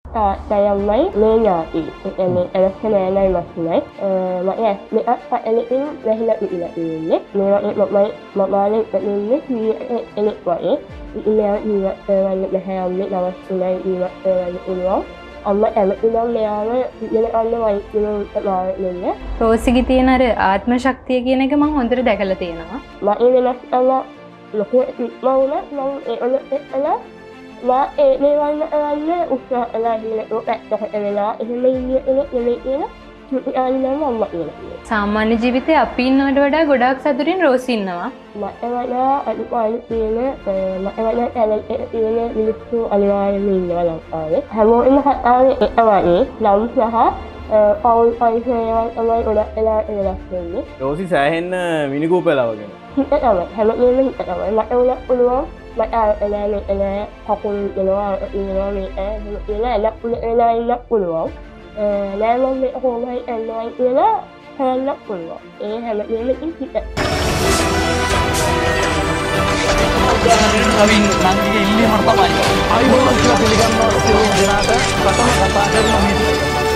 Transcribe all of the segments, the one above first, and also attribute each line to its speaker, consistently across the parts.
Speaker 1: තාත්තයම්මයි මේ ඥාති. ඒ කියන්නේ එලක්ෂණයයි වස්තුවයි. මම මේක එලෙකින් වැහිලා ඉඳලා ඉන්නේ. මේ මමාලේ ඉන්නේ කීයේ එලෙක් වගේ. ඉතින් ඉවත් වෙන්න බෑ අම්මේ දවස්තුලයි ඉවත් වෙන්න පුළුවන්. අම්ම එලෙකින් මෙයාව ඉගෙන ගන්න වයිකිනු තමයි.
Speaker 2: රෝසිගේ තියෙන අර ආත්ම ශක්තිය කියන එක මම හොඳට දැකලා තියෙනවා.
Speaker 1: මම වෙනස් අල්ලා ලොකු ඉක්මවුණා මම එලා මේ වන්න උත්සාහ කළා ඒක වෙලා එහෙම ඉන්නේ නෙමෙයි
Speaker 2: සාමාන්‍ය ජීවිතේ අපි ඉන්නවට වඩා ගොඩාක් සතුටින් රෝසි ඉන්නවා.
Speaker 1: මට වඩා අනිවාර්ය තියෙන මිනිස්සු අනිවාර්යයෙන්ම ඉන්නවා ලංකාවේ. හැමෝම කතාවේ එකවගේ නම් සහ පවුල් පරිසරයන් තමයි ගොඩක් වෙලා වෙනස් වෙන්නේ.
Speaker 3: රෝසි සෑහෙන්න මිනිකූපලා වගේ.
Speaker 1: හිත තමයි හැමෝම හිත තමයි මට උනත් පුළුවන් මට එලා කකුල් දෙනවා ඉන්නවා මේ කියලා එලා ඉන්න පුළුවන්. නෑමම් මේ කොහොමයි එන්නයි කියලා හොයන්න පුළුවන්. ඒ හැමදේම හිත.
Speaker 4: නවීන් නංගිගේ ඉල්ලීම තමයි. ආයුබෝවන් කියලා පිළිගන්නවා සියලු දෙනාට ප්‍රථම කතා කරන මේ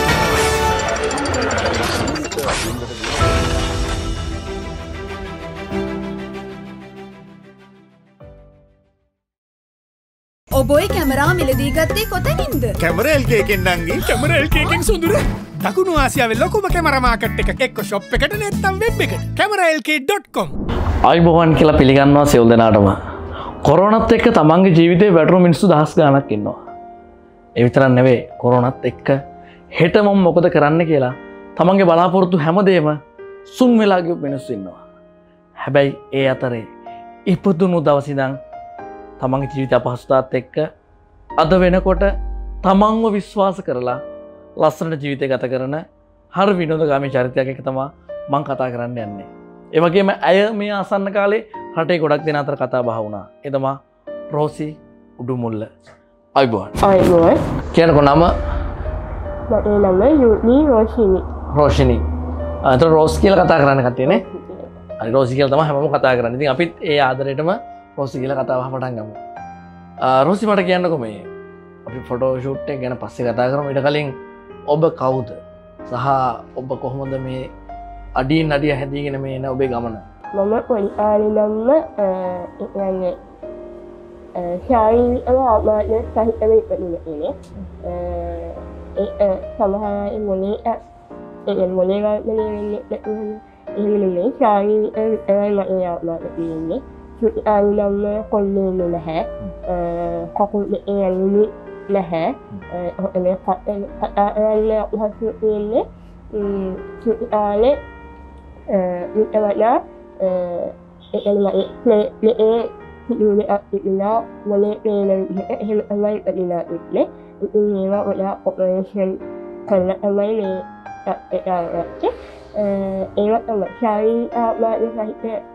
Speaker 5: ඔබයි කැමරා මිලදී ගත්තේ කොතනින්ද?
Speaker 6: කැමරා LK එකෙන් නංගි. කැමරා LK එකෙන් සොඳුර. දකුණු ආසියාවේ ලොකුම කැමරා මාකට් එකක් එක්ක ෂොප් එකට නැත්නම් වෙබ් එකට. kameralk.com.
Speaker 4: ආයුබෝවන් කියලා පිළිගන්නවා සියලු දෙනාටම. කොරෝනාත් එක්ක තමන්ගේ ජීවිතේ වැටුණු මිනිස්සු දහස් ගාණක් ඉන්නවා. ඒ විතරක් නෙවෙයි කොරෝනාත් එක්ක හෙට මම මොකද කරන්න කියලා තමන්ගේ බලාපොරොත්තු හැමදේම සුන් වෙලා ගිය මිනිස්සු ඉන්නවා. හැබැයි ඒ අතරේ ඉපදුණු දවස් ඉඳන් තමන්ගේ ජීවිත අපහසුතාවත් එක්ක අද වෙනකොට තමන්ව විශ්වාස කරලා ලස්සනට ජීවිතය ගත කරන හරි විනෝදගාමී චරිතයක් එක තමයි මම කතා කරන්න යන්නේ. ඒ වගේම ඇය මේ ආසන්න කාලේ රටේ ගොඩක් දෙනා අතර කතා බහ වුණා. ඒ තමයි රෝසි උඩුමුල්ල. අයිබෝන්.
Speaker 1: අයිබෝන්.
Speaker 4: කියනකො නම?
Speaker 1: මගේ නම යුනි රෝෂිනි.
Speaker 4: රෝෂිනි. අතන රෝස් කියලා කතා කරන්න කට්ටියනේ. හරි රෝසි කියලා තමයි හැමෝම කතා කරන්නේ. ඉතින් අපිත් ඒ ආදරේටම රෝසි කියලා කතාව පටන් ගමු. රෝසි මට කියන්නකෝ මේ අපි ෆොටෝ ෂූට් එක ගැන පස්සේ කතා කරමු. ඊට කලින් ඔබ කවුද? සහ ඔබ කොහොමද මේ අඩියෙන් අඩිය හැදීගෙන මේ එන ඔබේ ගමන?
Speaker 1: මම පොඩිකාලේ කියන්නේ ශාරීරිකව ආත්මය සහිතව ඉපදුනේ. සමහර මොලේ එහෙම නෙමෙයි ශාරීරිකව මගේ ආත්මය තියෙන්නේ. ආලම්ම කොල්ලෙන්න නැහැ. කකුල් එන්නේ නැහැ. එනේ කතාවල හසු ඉන්නේ. ආලේ ඉතවලා ඒ සිදුවේ අත්විඳලා මොලේ පේන එහෙම තමයි ඉතිලා ඉන්නේ. ඉතින් ඒවා වඩා ඔපරේෂන් කරලා තමයි මේ ඒවා තමයි ශාරීරික ආත්මය සහිත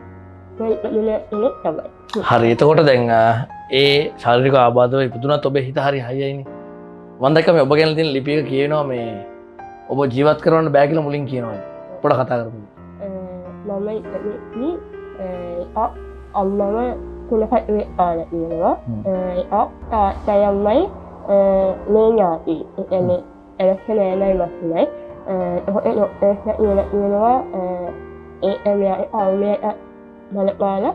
Speaker 4: හරි එතකොට දැන් ඒ ශාරීරික ආබාධව ඉපදුනත් ඔබේ හිත හරි හයියයිනේ. මම දැක්ක මේ ඔබ ගැන තියෙන ලිපි එක කියනවා මේ ඔබ ජීවත් කරවන්න බෑ කියලා මුලින් කියනවා. පොඩ කතා කරමු.
Speaker 1: මම ඉතින් අම්මම කුලපත් වෙලා ඉන්නවා. තාත්තයම්මයි මේ ඥාති. ඒ කියන්නේ එලක්ෂණයයි වස්තුවයි. ඒක ඉන්නවා ඒ බලපාලා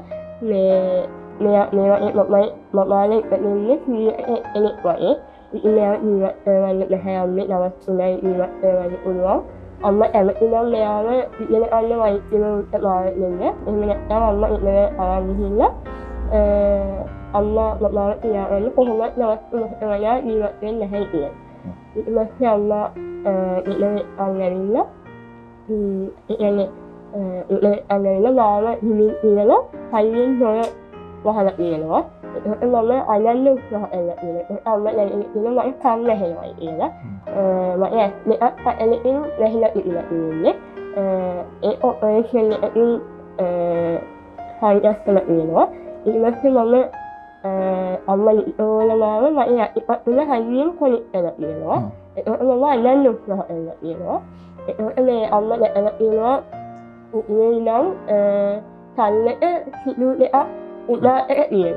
Speaker 1: මේ මමාලේ ඉන්නේ කීයේ එලෙක් වගේ. ඉතින් ඉවත් වෙන්න බෑ අම්මේ දවස්තුලයි ඉවත් වෙන්න පුළුවන්. අම්ම එලෙකින් මෙයාව ඉගෙන ගන්න වයිකිනු තමයි. එහෙම නැත්නම් අම්ම ඉන්නේ ආන් ගිහිල්ලා අම්මා මමාව තියාගෙන කොහොමද දවස්තුලට වඩා ඉවත් වෙන්නේ නැහැ කියලා. ඊට පස්සේ අම්මා ඉන්නේ අල්ලවිලා එන්නේ අල්ලවිලා මාව හිමින් කියලා හයියෙන් හොය වහලා කියනවා. ඒක මම අල්ලන්න උත්සාහ කළා. අම්මා කියනවා මම කන්න හැලවයි කියලා. මම එලෙකින් වැහිලා ඉන්නේ. ඒ ඔපරේෂන් එකකින් හයියස් කළා කියනවා. ඊට පස්සේ මම අම්මා ඕලමාව මම ඉපතුල හයියෙන් කොනෙක්ට් කරලා කියනවා. ඒක මම අල්ලන්න උත්සාහ කළා කියනවා. ඒක මේ අම්මා දැකලා කියනවා උනේ නම් කල්ලට සිදුලෙක් උඩට කියනවා.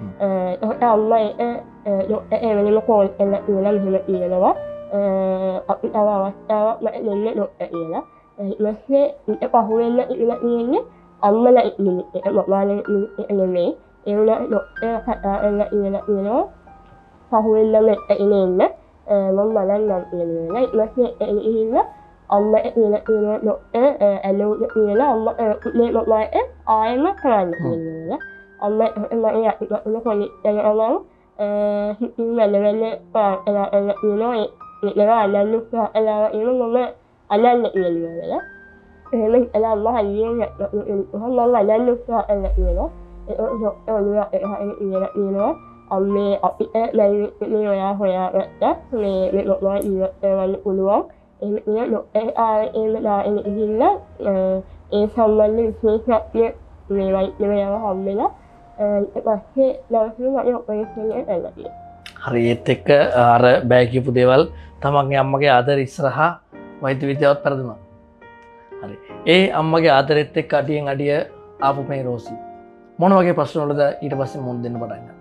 Speaker 1: අම්ම එවැනිම කෝල් එන්න කියලා මෙහෙම කියනවා අපිට අවස්ථාවක් දෙන්න ඩොක්ටර් කියලා. ඊපස්සේ ඊට පහුවෙන්න ඉන්න තියෙන්නේ අම්මලා ඉන්නේ මමාලා නෙමෙයි. ඒ වුණා ඩොක්ටර් කතා කරලා ඉන්නවා පහුවෙන්නම ඉන්න මම බලන්නම් කියලා. ඊපස්සේ ඉන්න අම්ම ඉන්න ඩොක්ටර් ඇලෝ කියලා අම්ම මමට ආයෙම කරන්න කියලා. අම්ම මම යන්න කොලි යනවා හිතින් වැලවැල පාලා ඉන්නවා ඒලා අල්ලන්න පාලා ඉන්න මම අල්ලන්න ඉන්නවා. එහෙනම් එලා අම්ම හයියෙන් මම අල්ලන්න පාලා ඉන්නවා. ඒක ඉන්නවා අම්මේ අපිට මේ ඔයා හොයාගත්තා මේ මොකක්ද ඉවරවන්න පුළුවන්. ඒ ආයෙම ඉහිල්ලා ඒ සම්බන්ධ විශේෂඥ මේ වෛද්‍යවරයාව හම්බෙලා ඊපස්සේ දවසක් මම ඔපරේෂන් එක කළා.
Speaker 4: හරි ඒත් එක්ක අර බෑ කියපු දේවල් තමන්ගේ අම්මගේ ආදර ඉස්සරහා වෛද්‍ය විද්‍යාවත් පෙරදුනා. හරි. ඒ අම්මගේ ආදරෙත් එක්ක අඩියෙන් අඩිය ආපු මේ රෝසි මොන වගේ ප්‍රශ්න වලද ඊට පස්සේ මුහුණ දෙන්න පටන් ගත්තා?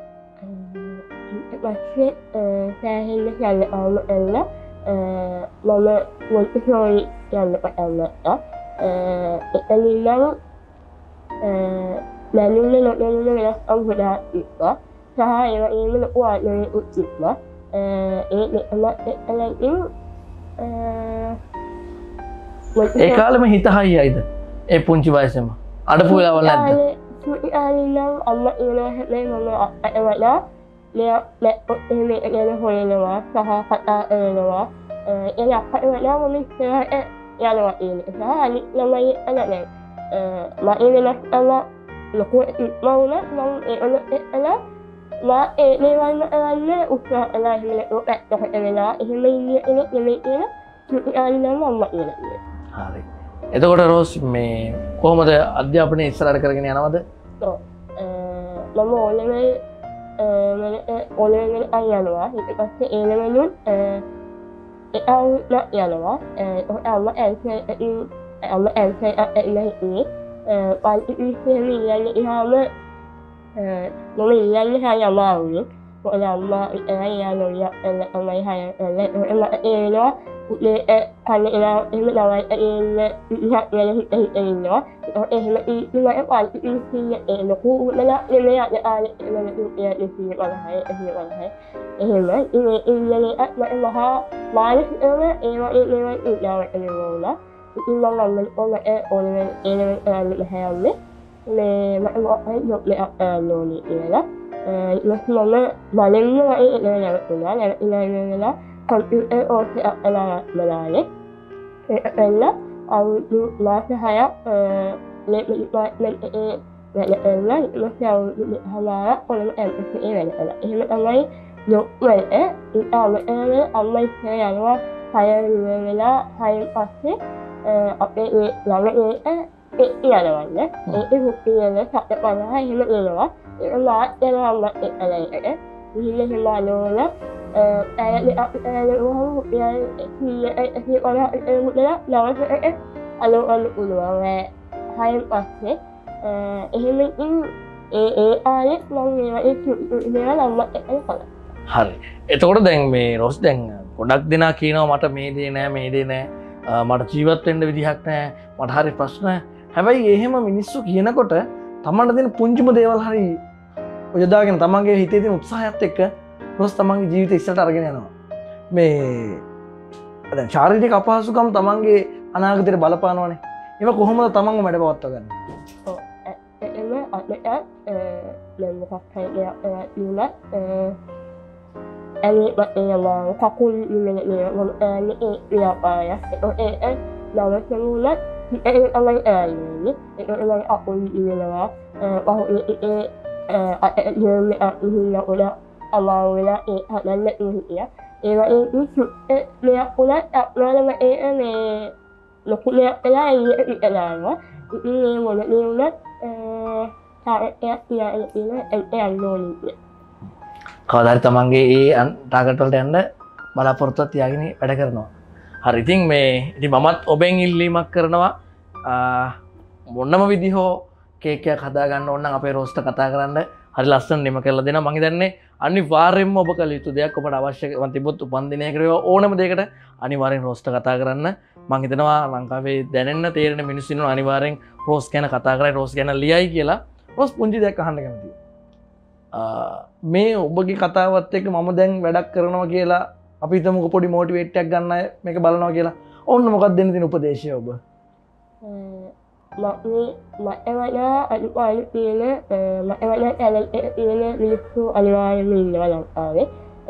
Speaker 1: ඊට පස්සේ සෑහෙන්න කල් එන්න මම මොන්ටිසෝරි යන්න පටන් ගත්තා. එතනින්ම මැනුල්ල නොදැනුන වෙනස්කම් ගොඩාක් තිබ්බා. සහ ඒම ලොකු ආත්මයක් තිබ්බා.
Speaker 4: ඒ කාලෙම හිත හයියයිද? ඒ පුංචි වයසේම අඩපු වෙලාවල් නැද්ද?
Speaker 1: ආනිනම් අම්මා ඉන්නවා හැබැයි මම අට වඩා එහෙම ගැන හොයනවා සහ කතා කරනවා. ඒ අපට වඩා මම ඉස්සරහට යනවා ඒ නිසා අනිත් ළමයි නැහැ. මම වෙනස්කම ලොකු ඉක්මවුණා මම ඒවල මා ඒ දේවල් කරන්න උත්සාහ කළා. එහෙම පැත්තකට වෙලා එහෙම ඉන්නේ නෙමෙයි කියලා ආනිනම් අම්මා ඉන්නවා.
Speaker 4: හරි. එතකොට රෝස් මේ කොහොමද අධ්‍යාපනය ඉස්සරහට කරගෙන යනවද?
Speaker 1: මම ඕලෙවල් යනවා. ඊට පස්සේ ඒ ලෙවලුත් යනවා. අම්ම ඇල්සයි ඉන්නේ පන්ති ඉස්සෙම ඉන්නේ ඉහාම මම ඉන්නේ හය අමාරුයි. මොකද අම්මා යනවා තමයි හය එනවා උදේ කන්නේ එහෙම තමයි ඉන්නවා. එහෙම ඉන්නේ පන්ති ඉස්සේ ලොකු උනලා නෙමෙයි ආයේ එහෙම ඉන්නේ මහා මානසිකව ඒවා ඉන්නවා. ඉතින් මම ඕනෙ ඒනෙ හැන්නේ මේ මම යොක්ලේ නෝනි කියලා මම බලන්න ඉන්නවා computer ඕසේ අලා මලාලේ එන්න අවුරුදු මාස 6ක් ලේබ් ඩිපාර්ට්මන්ට් එකේ වැඩ කරලා ඊට අවුරුදු 6ක් කොළඹ කැම්පස් එකේ වැඩ කළා. එහෙම තමයි ජොබ් වලට අම්මයි යනවා 6 වෙලා 6 පස්සේ අපේ ළමයි යනවන්න ඒක හුක්කියන සත 50 එහෙම එනවා. ඒක මාත් යනවා අම්මත් එක්කලා ගිහින් හිමාලෝල හයන් පස්සේ එහෙම ආයෙත් මම
Speaker 4: හරි. එතකොට දැන් මේ රොස් දැන් ගොඩක් දෙනා කියනවා මට මේ දේ නෑ මට ජීවත් වෙන්න විදිහක් නෑ මට හරි ප්‍රශ්න. හැබැයි එහෙම මිනිස්සු කියනකොට තමන්ට දෙන පුංචිම දේවල් හරි යොදාගෙන තමන්ගේ හිතේ තියෙන උත්සාහයත් එක්ක රොස් තමන්ගේ ජීවිතය ඉස්සරහට අරගෙන යනවා. මේ දැන් ශාරීරික අපහසුකම් තමන්ගේ අනාගතයට බලපානවනේ. ඒක කොහොමද තමන්ව මැඩපවත්ව ගන්න?
Speaker 1: ඔව් ඇත්තටම මම මොකක් හරි නුනත් ඇයි කකුල් නෙමෙයි මම ව්‍යාපාරය ඒ නවසනුලත් අලයි ඇන්නේ ඒක අකුල් ඉන්නවා ඉහිල්ලා උඩ අමාරුවෙලා ඒ හදන්න ඉහිය ඒවා මෙයක් උනත් අප්නාලම මේ ලොකු මෙයක් වෙලා ඉන්නවා. ඉතින් මේ මොන නියුණත් තාරයක් තියාගෙන ඉන්න ඕනේ.
Speaker 4: කවදා හරි තමන්ගේ ඒ ටාගට් වලට යන්න බලාපොරොත්තුවක් තියාගෙන වැඩ කරනවා. හරි. ඉතින් මමත් ඔබෙන් ඉල්ලීමක් කරනවා මොනම විදිහෝ කේක් එකක් හදා ගන්න ඕන නම් අපේ රෝස්ට කතා කරන්න හරි ලස්සන නිම කරලා දෙනවා. මම හිතන්නේ අනිවාර්යෙන්ම ඔබ කළ යුතු දෙයක් ඔබට අවශ්‍ය තිබොත් උපන්දිනයකට ඕනම දෙයකට අනිවාර්යෙන් රෝස්ට කතා කරන්න. මම හිතනවා ලංකාවේ දැනෙන්න තේරෙන මිනිස්සු ඉන්නවා අනිවාර්යෙන් රෝස් ගැන කතා කරයි රෝස් ගැන ලියයි කියලා. රෝස් පුංචි දෙයක් අහන්න කැමතියි. මේ ඔබගේ කතාවත් එක්ක මම දැන් වැඩක් කරනවා කියලා අපි හිතමුකෝ පොඩි මොටිවේට් එකක් ගන්න මේක බලනවා කියලා. ඔන්න මොකක්ද දෙන්න තියෙන උපදේශය ඔබ?
Speaker 1: මට වඩා අනිවාර්ය තියෙන මට වඩා ටැලන්ට් එක තියෙන මිනිස්සු අනිවාර්යෙන්ම ඉන්නවා ලංකාවේ.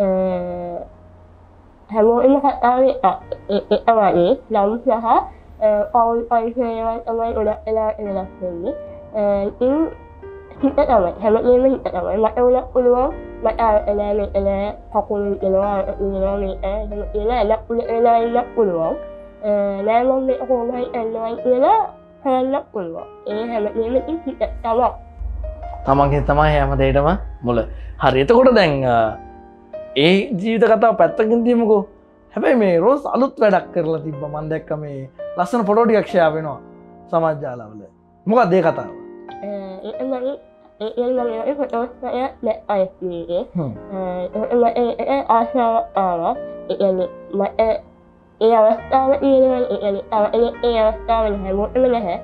Speaker 1: හැමෝම කතාවේ එක වගේ නම් සහ පවුල් පරිසරයන් තමයි ගොඩක් වෙලා වෙනස් වෙන්නේ. ඉතින් හිත තමයි හැමෝම හිත තමයි මට උනත් පුළුවන් මට එලා කකුල් දෙනවා ඉන්නවා මේ කියලා එලා වෙලා ඉන්න පුළුවන්. නෑ මම මේක කොහොමයි එන්නවයි කියලා හොයන්න පුළුවන්. ඒ හැමෝම හිත තමයි.
Speaker 4: තමන්ගේ තමයි හැම දෙයකම මුල. හරි. එතකොට දැන් ඒ ජීවිත කතාව පැත්තකින් තියමුකෝ. හැබැයි මේ රෝස් අලුත් වැඩක් කරලා තිබ්බා. මම දැක්ක මේ ලස්සන ෆොටෝ ටිකක් ෂෙයා වෙනවා සමාජ ජාලවල. මොකක්ද ඒ කතාව?
Speaker 1: ඒ ෆොටෝස් එක නැයිස්නේ. ඒ ආශාවක් ආවා. ඒ අවස්ථාව ඒ අවස්ථාව හැමෝටම නැහැ.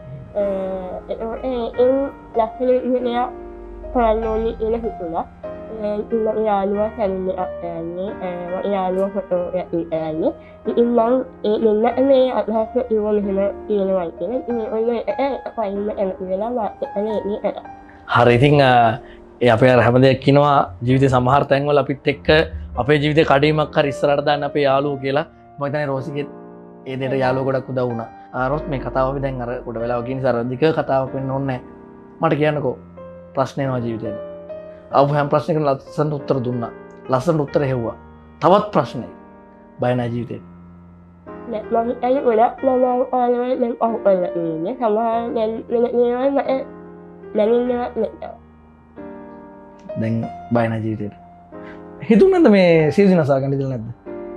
Speaker 1: ඒ ලස්සන ඉන්නේ කරන්න ඕනේ කියලා හිතුණා. ඉතින් යාළුවා සැලුනේ අප්පයන්නේ යාළුවා ෆොටෝ යන්නේ. ඉතින් මම මෙන්න මේ අදහස ඉවල මෙහෙම කියනවා කියලා. ඉතින් ඔය ෆයිල් එක වෙලා මාත් එන්නේ.
Speaker 4: හරි. ඉතින් ඒ අපේ හැම දෙයක් කියනවා ජීවිතේ සමහර තැන්වල අපිත් එක්ක අපේ ජීවිතේ කඩීමක් හරි ඉස්සරහට දාන්න අපේ යාළුවෝ කියලා. මම හිතන්නේ රෝසිගෙත් ඒ දෙයට යාළුවෝ ගොඩක් උදව් වුණා. රෝස් මේ කතාව අපි දැන් අර කොට වෙලාව කියන නිසා අධික කතාවක් වෙන්න ඕනේ නැහැ. මට කියන්නකෝ ප්‍රශ්න එනවා ජීවිතේට. ආපු හැම ප්‍රශ්නයකටම ලස්සන උත්තර දුන්නා. ලස්සන උත්තර හෙව්වා. තවත් ප්‍රශ්නයි. බය නැහැ ජීවිතේට.
Speaker 1: නෑ මම ඒ ගොඩක් මම ආයෙත් දැන් අහුවෙලා ඉන්නේ. සමහර
Speaker 4: දැන් බය නැහැ ජීවිතේට. හිතුන්නේ නැද්ද මේ සීසනසා ගන්න ඉඳලා නැද්ද?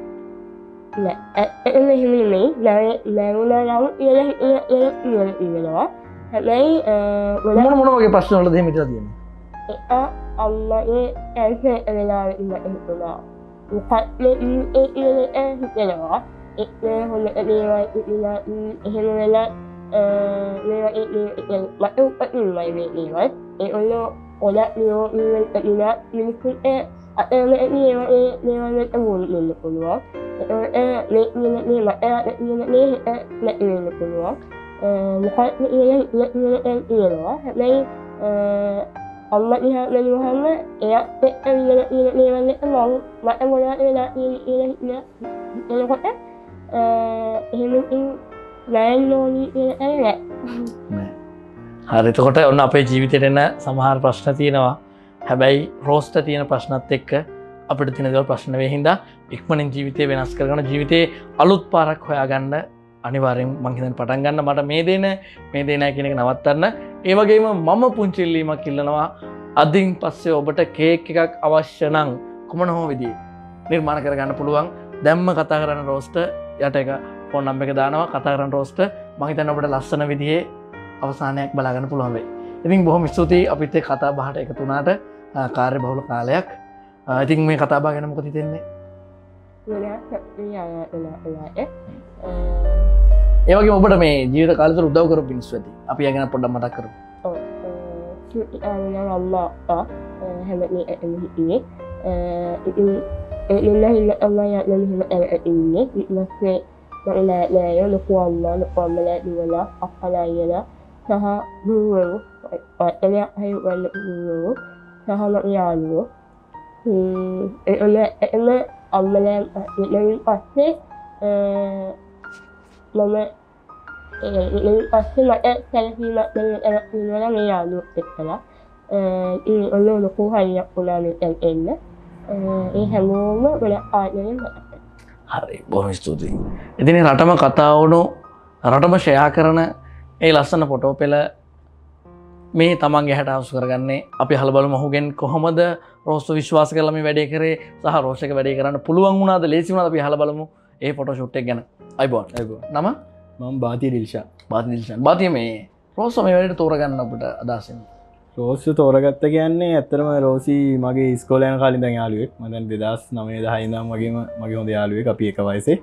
Speaker 1: එහෙම නෙමෙයි. නෑ ඉන්නවා. හැබැයි
Speaker 4: මොන වගේ ප්‍රශ්න වලද එහෙම ඉඳලා තියෙන්නේ?
Speaker 1: අම්මගේ ඇන්සර් වෙලාවෙ ඉන්න හිතුණා. මොකක්ද ඒ හිතෙනවා. ඒ හොල දේවල් ඉතිලා එහෙම වෙලා මේවා මට උපදින්නයි මේ දේවල්. ඒ ඔය නියෝ ඉන්න මිනිස්සුන්ට අතම මේවා මේවා වුණ පුළුවන්. මේ මට වෙන්න පුළුවන්. මොකක්ද කියනවා. හැබැයි අම්මා දිහා බැලුවහම එයාත් එක්ක මේවල් එක මට මොනවද වෙලා එනකොට එහෙම නෑනෝනි නෑ.
Speaker 4: හරි. එතකොට ඔන්න අපේ ජීවිතේට එන සමහර ප්‍රශ්න තියෙනවා. හැබැයි රෝස්ට තියෙන ප්‍රශ්නත් එක්ක අපිට තියෙන දේවල් ප්‍රශ්න වෙයි හින්දා ඉක්මනින් ජීවිතේ වෙනස් කරගන්න ජීවිතේ අලුත් පාරක් හොයාගන්න අනිවාර්යෙන් මං හිතන්නේ පටන් ගන්න. මට මේ දේ නෑ කියන එක නවත්තන්න. ඒ වගේම මම පුංචි ඉල්ලීමක් ඉල්ලනවා. අදින් පස්සේ ඔබට කේක් එකක් අවශ්‍ය නම් කොමන හෝ විදිහේ නිර්මාණ කරගන්න පුළුවන්. දැම්ම කතා කරන රෝස්ට යට එක ෆෝන් නම්බර් එක දානවා. කතා කරන රෝස්ට මං හිතන්නේ ඔබට ලස්සන විදිහේ අවසානයක් බලා ගන්න පුළුවන් වෙයි. ඉතින් බොහොම ස්තුතියි අපිත් එක්ක කතා බහට එකතු වුණාට. කාර්ය බහුල කාලයක්. ඉතින් මේ කතා බහ ගැන මොකද හිතෙන්නේ? ඒ වගේම ඔබට මේ ජීවිත කාලය තුළ උදව් කරපු මිනිස්සු ඇති. අපි ඒ ගැන පොඩ්ඩක් මතක් කරමු.
Speaker 1: අම්මා අප්පා හැමෝම ඉන්නේ. ඉතින් අම්මා යාළුවා ඉන්නේ. ඉතින් නෑ ලොකු අම්මලා දුවලා අක්කලා අයියලා සහ දුවෝ එයා හයිවල දුවෝ සහ යාළුවෝ එම අම්මලා ඉතින් පස්සේ මම පස්සේ මට සැලකීමක් දෙනවා මේ යාළුවෝ එක්කලා. ඔන්න ලොකු හයියක් වුණා මේ එන්න. ඒ හැමෝම ගොඩක් ආදරෙන්
Speaker 4: හරි. බොහොම ස්තුතියි. ඉතින් රටම කතා වුණු රටම ෂෙයා කරන ඒ ලස්සන ෆොටෝ පෙළ මේ තමන්ගේ හැට හසු කරගන්නේ අපි අහලා බලමු ඔහුගෙන් කොහොමද රෝස්ට විශ්වාස කරලා මේ වැඩේ කරේ සහ රෝස් එක වැඩේ කරන්න පුළුවන් වුණාද ලේසි වුණාද අපි අහලා බලමු ඒ ෆොටෝ ෂූට් එක ගැන. අයිබෝන්. නම
Speaker 3: මම බාතිය දිල්ෂා.
Speaker 4: බාතිය දිල්ෂන්. බාතිය මේ රෝස් මේ වැඩේට තෝරගන්න අපිට අදහස් එන්නේ.
Speaker 3: රෝසි තෝරගත්ත කියන්නේ ඇත්තටම රෝසි මගේ ඉස්කෝලේ යන කාලේ ඉඳන් යාළුවෙක්. මම දැන් 2009 10 ඉඳන් මගේ හොඳ යාළුවෙක් අපි එක වයසේ.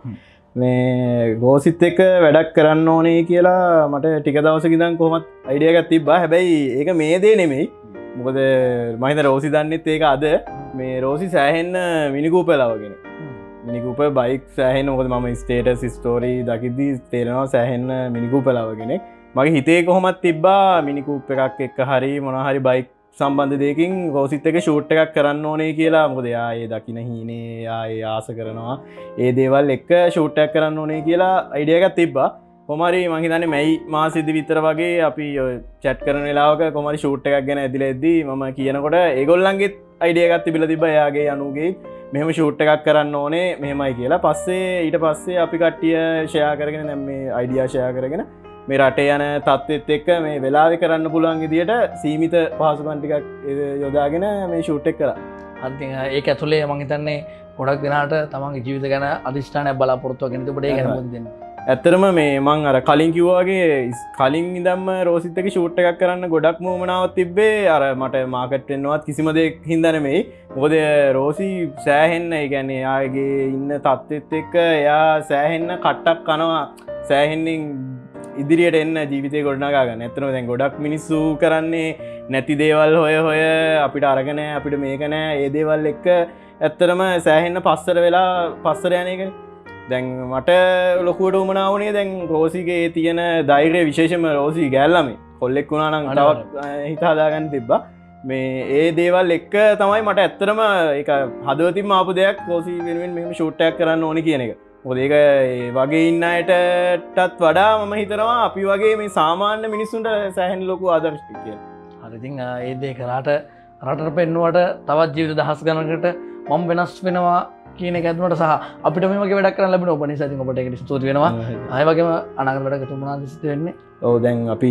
Speaker 3: මේ රෝසිත් එක්ක වැඩක් කරන්න ඕනේ කියලා මට ටික දවසක ඉඳන් කොහොමත් අයිඩියා එකක් තිබ්බා. හැබැයි ඒක මේ දේ නෙමෙයි. මොකද මම හිතන්නේ රෝසි දන්නෙත් ඒක අද මේ රෝසි සෑහෙන්න මිනිකූපලාව කෙනෙක්. මිනිකූප බයික් සෑහෙන්න මොකද මම ස්ටේටස් ස්ටෝරි දකිද්දි තේරෙනවා සෑහෙන්න මිනිකූපලාව කෙනෙක්. මගේ හිතේ කොහොමත් තිබ්බා මිනිකූප් එකක් එක්ක හරි මොනවා හරි බයික් සම්බන්ධ දෙයකින් රෝසිත් එක්ක ෂූට් එකක් කරන්න ඕනේ කියලා. මොකද එයා ඒ දකින්න හීනේ එයා ඒ ආස කරනවා ඒ දේවල් එක්ක ෂූට් එකක් කරන්න ඕනේ කියලා අයිඩියා එකක් තිබ්බා. කොහොම හරි මං හිතන්නේ මැයි මාසෙදි විතර වගේ අපි chat කරන වෙලාවක කොහොම හරි ෂූට් එකක් ගැන ඇදිලා එද්දි මම කියනකොට ඒගොල්ලන්ගෙත් අයිඩියා එකක් තිබිලා තිබ්බා එයාගේ අනුගේ මෙහෙම ෂූට් එකක් කරන්න ඕනේ මෙහෙමයි කියලා. පස්සේ ඊට පස්සේ අපි කට්ටිය ෂෙයා කරගෙන දැන් මේ අයිඩියා ෂෙයා කරගෙන මේ රටේ යන තත්ත්වෙත් එක්ක මේ වෙලාවෙ කරන්න පුළුවන් විදියට සීමිත පහසුකම් ටිකක් යොදාගෙන මේ ෂූට් එක කරා.
Speaker 4: හරි ඒක ඇතුලේ මම හිතන්නේ ගොඩක් දෙනාට තමන්ගේ ජීවිත ගැන අදිෂ්ඨානයක් බලාපොරොත්තු වෙගෙන තිබුණේ ඒක ගැන මොකද දෙන්නේ.
Speaker 3: ඇත්තටම මේ මං අර කලින් කිව්වා වගේ කලින් ඉඳන්ම රෝසිත් එක්ක ෂූට් එකක් කරන්න ගොඩක් මොමනාවක් තිබ්බේ. අර මට මාකට් වෙන්නවත් කිසිම දෙයක් හින්දා නෙමෙයි. මොකද රෝසි සෑහෙන්න ඒ කියන්නේ එයාගේ ඉන්න තත්ත්වෙත් එක්ක එයා සෑහෙන්න කට්ටක් කනවා. සෑහෙන්නින් ඉදිරියට එන්න ජීවිතය ගොඩනගා ගන්න. ඇත්තටම දැන් ගොඩක් මිනිස්සු කරන්නේ නැති දේවල් හොය අපිට අරගෙන අපිට මේක නෑ ඒ දේවල් එක්ක ඇත්තටම සෑහෙන්න පස්සර වෙලා පස්සර යන එක. දැන් මට ලොකුවට උමනා වුණේ දැන් රෝසිගේ තියෙන ධෛර්යය විශේෂයෙන්ම රෝසි ගෑල්ලාමේ කොල්ලෙක් වුණා නම් තවත් හිත හදාගන්න තිබ්බා. මේ ඒ දේවල් එක්ක තමයි මට ඇත්තටම ඒක හදවතින්ම ආපු දෙයක් රෝසි වෙනුවෙන් මෙහෙම ෂූට් එකක් කරන්න ඕනේ කියන එක. මොකද ඒක වගේ ඉන්න අයටත් වඩා මම හිතනවා අපි වගේ මේ සාමාන්‍ය මිනිස්සුන්ට සෑහෙන ලොකු ආදර්ශයක් කියලා.
Speaker 4: හරි ඉතින් ඒ දේ කරාට රටට පෙන්නුවට තවත් ජීවිත දහස් ගණනකට මම වෙනස් වෙනවා කියන එක ඇතුළට සහ අපිට මේ වගේ වැඩක් කරන්න ලැබෙන ඔබ නිසා ඉතින් ඔබට ඒකට ස්තුති වෙනවා. ආයෙ වගේම අනාගත වැඩක තුමුණාද සිද්ධ වෙන්නේ.
Speaker 3: ඔව් දැන් අපි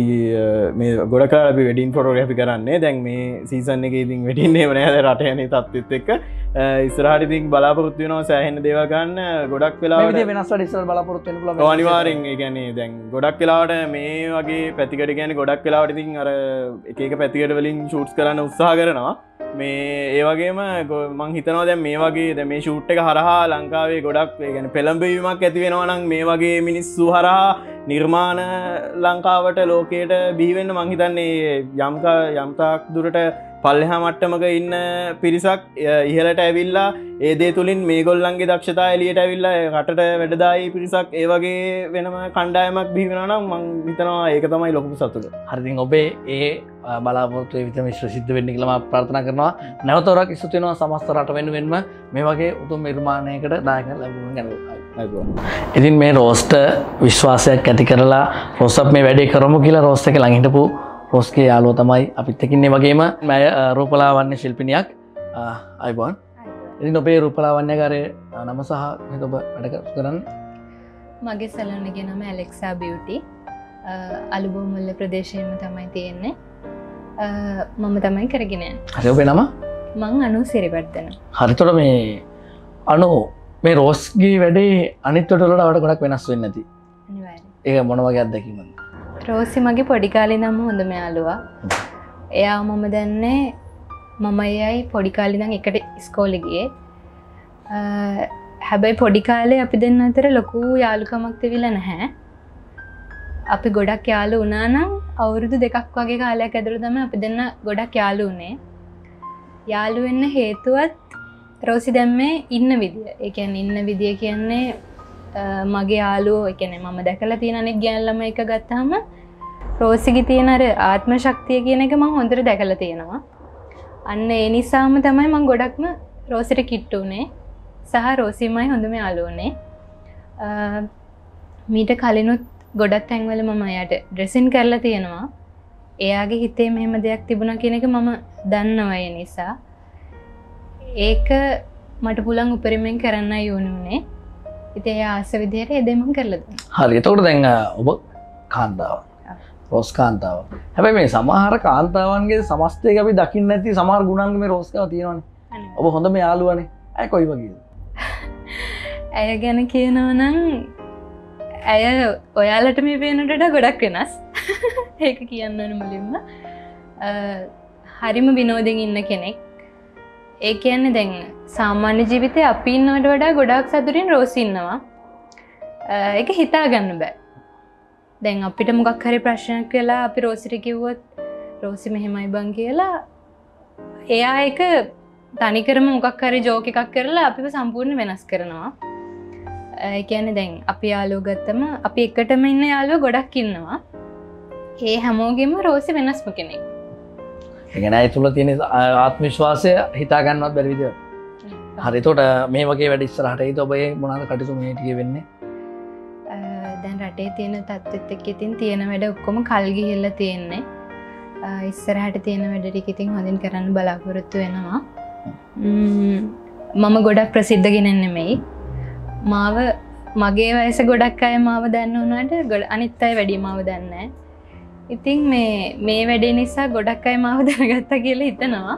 Speaker 3: මේ ගොඩක් කාලෙ අපි වෙඩින් ෆොටෝග්‍රැෆි කරන්නේ. දැන් මේ සීසන් එකේ ඉතින් වෙඩින් එහෙම නෑ රට යන්නේ තත්ත්වෙත් එක්ක. ඉස්සරහට ඉතින් බලාපොරොත්තු වෙනවා සෑහෙන දේවල් ගන්න ගොඩක් වෙලාවට
Speaker 4: මේ විදිහේ වෙනස් වැඩ ඉස්සරහට බලාපොරොත්තු වෙන්න පුළුවන්.
Speaker 3: ඔව් අනිවාර්යෙන් ඒ කියන්නේ දැන් ගොඩක් වෙලාවට මේ වගේ පැතිකඩ කියන්නේ ගොඩක් වෙලාවට ඉතින් අර එක එක පැතිකඩ වලින් ෂූට්ස් කරන්න උත්සාහ කරනවා. මේ ඒ වගේම මං හිතනවා දැන් මේ වගේ දැන් මේ ෂූට් එක හරහා ලංකාවේ ගොඩක් ඒ කියන්නේ පෙළඹවීමක් ඇති වෙනවා නම් මේ වගේ මිනිස්සු හරහා නිර්මාණ ලංකාවට ලෝකයට බිහි වෙන්න මං හිතන්නේ යම්තාක් දුරට පල්ලෙහා මට්ටමක ඉන්න පිරිසක් ඉහළට ඇවිල්ලා ඒ දේ තුලින් මේගොල්ලන්ගේ දක්ෂතා එළියට ඇවිල්ලා රටට වැඩදායි පිරිසක් ඒ වගේ වෙනම කණ්ඩායමක් බිහි වෙනවා නම් මං හිතනවා ඒක තමයි ලොකුම සතුට.
Speaker 4: හරි ඉතින් ඔබේ ඒ බලාපොරොත්තු විතර සිද්ධ වෙන්න කියලා මම ප්‍රාර්ථනා කරනවා. නැවතවරක් ඉස්සුත් වෙනවා සමස්ත රට වෙනුවෙන්ම මේ වගේ උතුම් නිර්මාණයකට දායක ලැබුණ ගැන. ඉතින් මේ රෝස්ට විශ්වාසයක් ඇති කරලා රෝස්ට් මේ වැඩේ කරමු කියලා රෝස්ට් එක ළඟ හිටපු රෝස්ගේ යාළුවා තමයි අපිත් එක්ක ඉන්නේ. වගේම මම රූපලාවන්‍ය ශිල්පිනියක් අයිබෝන්. ඉතින් ඔබේ රූපලාවන්‍යකාරයේ නම සහ කොහෙද ඔබ වැඩ කරන්නේ?
Speaker 2: මගේ සැලොන්ගේ නම ඇලෙක්සා බියුටි. අලුබෝමුල්ල ප්‍රදේශයේම තමයි තියෙන්නේ. මම තමයි කරගෙන යන්නේ.
Speaker 4: හරි ඔබේ නම?
Speaker 2: මං අනු සිරිවර්ධන.
Speaker 4: හරිතොට මේ අනු මේ රෝස්ගේ වැඩේ අනිත් වට වලට වඩා ගොඩක් වෙනස් වෙන්නේ නැති.
Speaker 2: අනිවාර්යයෙන්.
Speaker 4: ඒක මොන වගේ අත්දැකීමක්ද?
Speaker 2: රෝසි මගේ පොඩි කාලේ නම් හොඳම යාළුවා. එයා මම දන්නේ මම එයයි පොඩි කාලේ ඉඳන් එකට ඉස්කෝලේ ගියේ. හැබැයි පොඩි කාලේ අපි දෙන්න අතර ලොකු යාළුකමක් තිබිලා නැහැ. අපි ගොඩක් යාළු වුණා නම් අවුරුදු 2ක් වගේ කාලයක් ඇතුළත තමයි අපි දෙන්න ගොඩක් යාළු වුණේ. යාළු වෙන්න හේතුවත් රෝසි දැන් මේ ඉන්න විදිය. ඒ කියන්නේ ඉන්න විදිය කියන්නේ මගේ යාළුවෝ ඒ කියන්නේ මම දැකලා තියෙන අනෙක් ගෑනු ළමයි එක ගත්තාම රෝසිගේ තියෙන අර ආත්ම ශක්තිය කියන එක මම හොඳට දැකලා තියෙනවා. අන්න ඒ නිසාම තමයි මම ගොඩක්ම රෝසිට කිට්ටු උනේ. සහ රෝසිමයි හොඳම යාළුවනේ. මීට කලිනුත් ගොඩක් තැන්වල මම එයාට ඩ්‍රෙසින් කරලා තියෙනවා. එයාගේ හිතේ මෙහෙම දෙයක් තිබුණා කියන එක මම දන්නවා. ඒ නිසා ඒක මට පුළුවන් උපරිමයෙන් කරන්නයි ඕනුනේ. ඉතින් ඒ ආස විදිහට ඒ දේ මම කරලා දුන්නා.
Speaker 4: හරි. එතකොට දැන් ඔබ කාන්තාව. රෝස් කාන්තාව. හැබැයි මේ සමහර කාන්තාවන්ගේ සමස්තයක අපි දකින්න නැති සමහර ගුණාංග මේ රෝස්කව තියෙනවානේ. ඔබ හොඳම යාළුවානේ. ඇයි කොයි වගේද?
Speaker 2: ඇය ගැන කියනවා නම් ඇය ඔයාලට මේ පේනට වඩා ගොඩක් වෙනස්. ඒක කියන්න ඕන මුලින්ම. හරිම විනෝදෙන් ඉන්න කෙනෙක්. ඒ කියන්නේ දැන් සාමාන්‍ය ජීවිතේ අපි ඉන්නවට වඩා ගොඩාක් සතුටින් රෝසි ඉන්නවා. ඒක හිතා ගන්න බෑ. දැන් අපිට මොකක් හරි ප්‍රශ්නයක් කියලා අපි රෝසිට කිව්වොත් රෝසි මෙහෙමයි බං කියලා එයා ඒක තනිකරම මොකක් හරි ජෝක් එකක් කරලා අපිව සම්පූර්ණ වෙනස් කරනවා. ඒ කියන්නේ දැන් අපි යාළුවෝ ගත්තම අපි එකටම ඉන්න යාළුවෝ ගොඩක් ඉන්නවා. ඒ හැමෝගෙම රෝසි වෙනස්ම කෙනෙක්.
Speaker 4: ඒ කියන්නේ අය තුල තියෙන ආත්ම විශ්වාසය හිතා ගන්නවත් බැරි විදියට. හරි. එතකොට මේ වගේ වැඩ ඉස්සරහට ඒත් ඔබ මොනවාද කටයුතු මේ ටිකේ වෙන්නේ?
Speaker 2: දැන් රටේ තියෙන තත්ත්වෙත් එක්ක ඉතින් තියෙන වැඩ ඔක්කොම කල් ගිහිල්ලා තියෙන්නේ. ඉස්සරහට තියෙන වැඩ ටික ඉතින් හොඳින් කරන්න බලාපොරොත්තු වෙනවා. මම ගොඩක් ප්‍රසිද්ධ කෙනෙක් නෙමෙයි. මාව මගේ වයස ගොඩක් අය මාව දන්න වුණාට අනිත් අය වැඩි මාව දන්නේ නැහැ. ඉතින් මේ වැඩේ නිසා ගොඩක් අය මාව දැනගත්තා කියලා හිතනවා.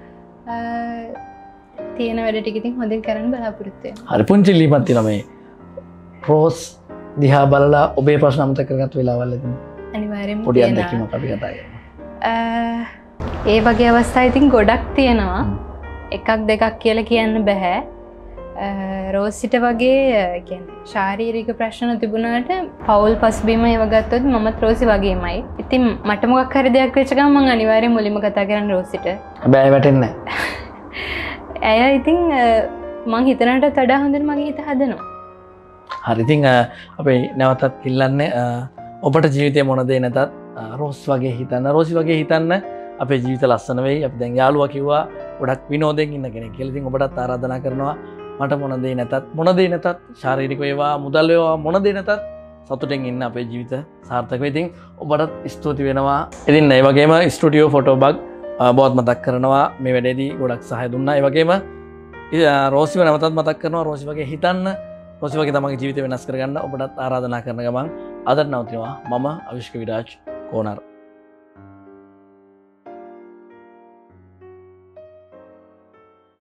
Speaker 2: තියෙන වැඩ ටික ඉතින් හොඳින් කරන්න බලාපොරොත්තු වෙනවා.
Speaker 4: හරි පුංචි ලිපක් තියෙනවා මේ රෝස් දිහා බලලා ඔබේ ප්‍රශ්න අමතක කරගත් වෙලාවල් එතන.
Speaker 2: අනිවාර්යෙන්ම
Speaker 4: පොඩි අත්දැකීමක් අපි කතා කරමු.
Speaker 2: ඒ වගේ අවස්ථා ඉතින් ගොඩක් තියෙනවා. එකක් දෙකක් කියලා කියන්න බෑ. රෝසිට වගේ කියන්නේ ශාරීරික ප්‍රශ්න තිබුණාට පෞල් පසුබිම ඒව ගත්තොත් මමත් රෝසි වගේමයි. ඉතින් මට මොකක් හරි දෙයක් වෙච්ච ගමන් මම අනිවාර්යෙන් මුලින්ම කතා කරන්නේ රෝසිට.
Speaker 4: හැබැයි වැටෙන්නේ නැහැ.
Speaker 2: ඇය ඉතින් මං හිතනටත් වඩා හොඳට මගේ හිත හදනවා.
Speaker 4: හරි. ඉතින් අපි නැවතත් ඉල්ලන්නේ ඔබට ජීවිතේ මොන දේ නැතත් රෝස් වගේ හිතන්න, රෝසි වගේ හිතන්න. අපේ ජීවිත ලස්සන වෙයි. අපි දැන් යාළුවා කිව්වා ගොඩක් විනෝදයෙන් ඉන්න කෙනෙක් කියලා. ඉතින් ඔබටත් ආරාධනා කරනවා මට මොන දේ නැතත් ශාරීරික වේවා මුදල් වේවා මොන දේ නැතත් සතුටින් ඉන්න අපේ ජීවිත සාර්ථක වෙයි. ඉතින් ඔබටත් ස්තුති වෙනවා. ඉතින් ඒ වගේම ස්ටුඩියෝ ෆොටෝ බග් බොහොත් මතක් කරනවා මේ වැඩේදී ගොඩක් සහාය දුන්නා. ඒ වගේම රෝසිව නැවතත් මතක් කරනවා රෝසි වගේ හිතන්න, රෝසි වගේ තමන්ගේ ජීවිතය වෙනස් කරගන්න ඔබටත් ආරාධනා කරන ගමන් අදට නවතිනවා. මම අවිෂ්ක විරාජ් කොනාරා.